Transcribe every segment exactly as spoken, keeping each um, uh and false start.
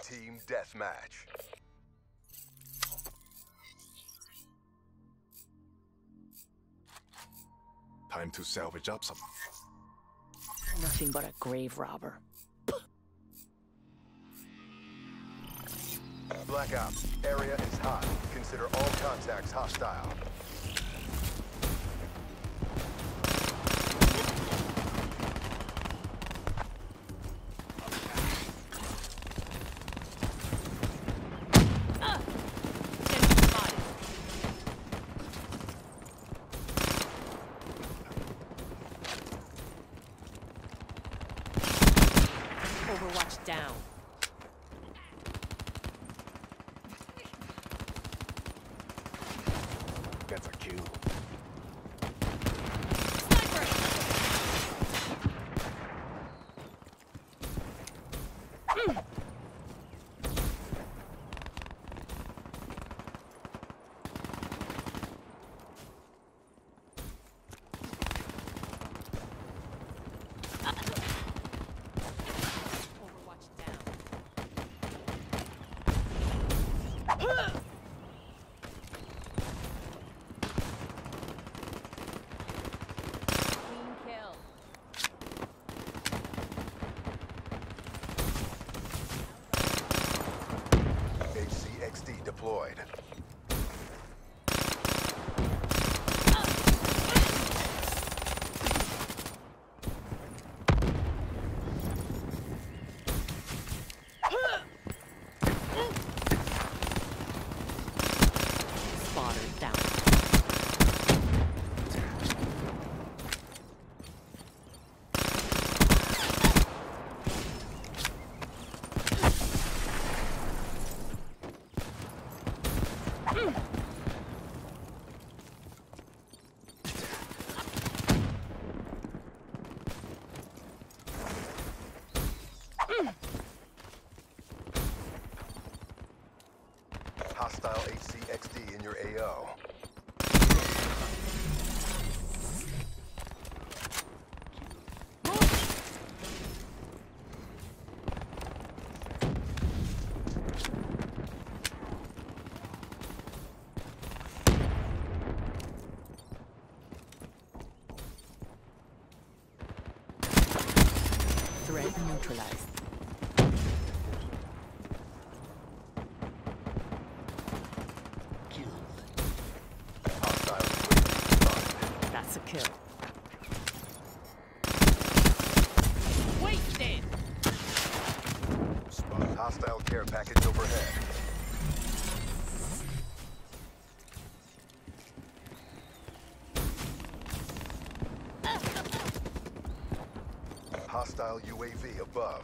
Team deathmatch. Time to salvage up some. Nothing but a grave robber. Black Ops, area is hot. Consider all contacts hostile. Overwatch down. That's a kill. H C X D deployed. Spotter down. Hostile H C X D in your A O. Threat neutralized. Hostile U A V spotted. That's a kill. Wasted! Hostile care package overhead. Hostile U A V above.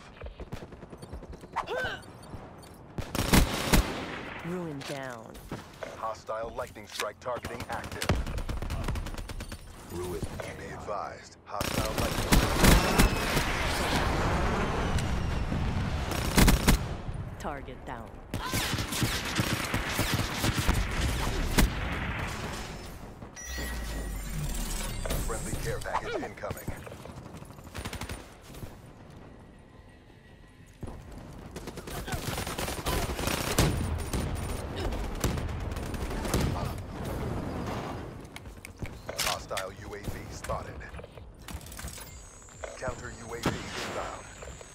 Ruin down. Hostile lightning strike targeting active. Ruin. Be advised. Hostile lightning. Target down. Friendly care package incoming. Hostile U A V spotted. Counter U A V inbound.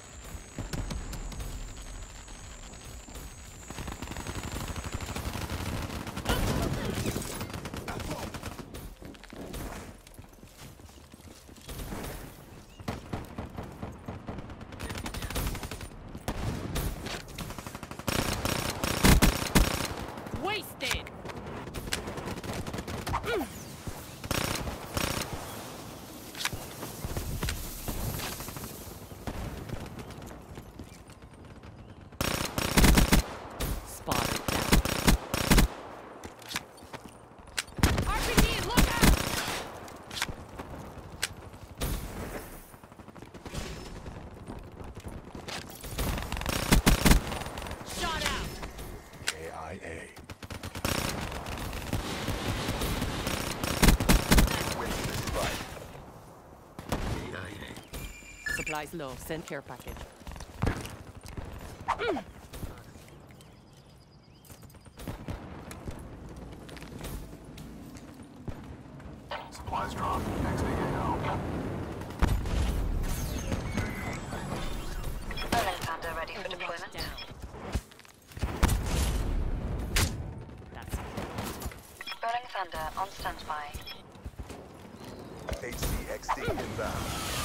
Wasted! Spotter down. R P G, look out! Shot out! K I A. Win this fight. K I A. Supplies low. Send care package. Thunder on standby. H C X D inbound.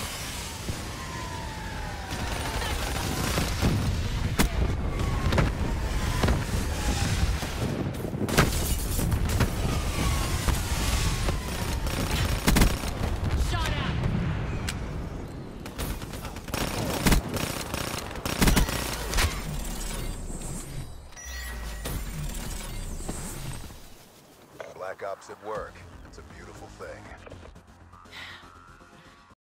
Shot out. Black Ops at work. It's a beautiful thing.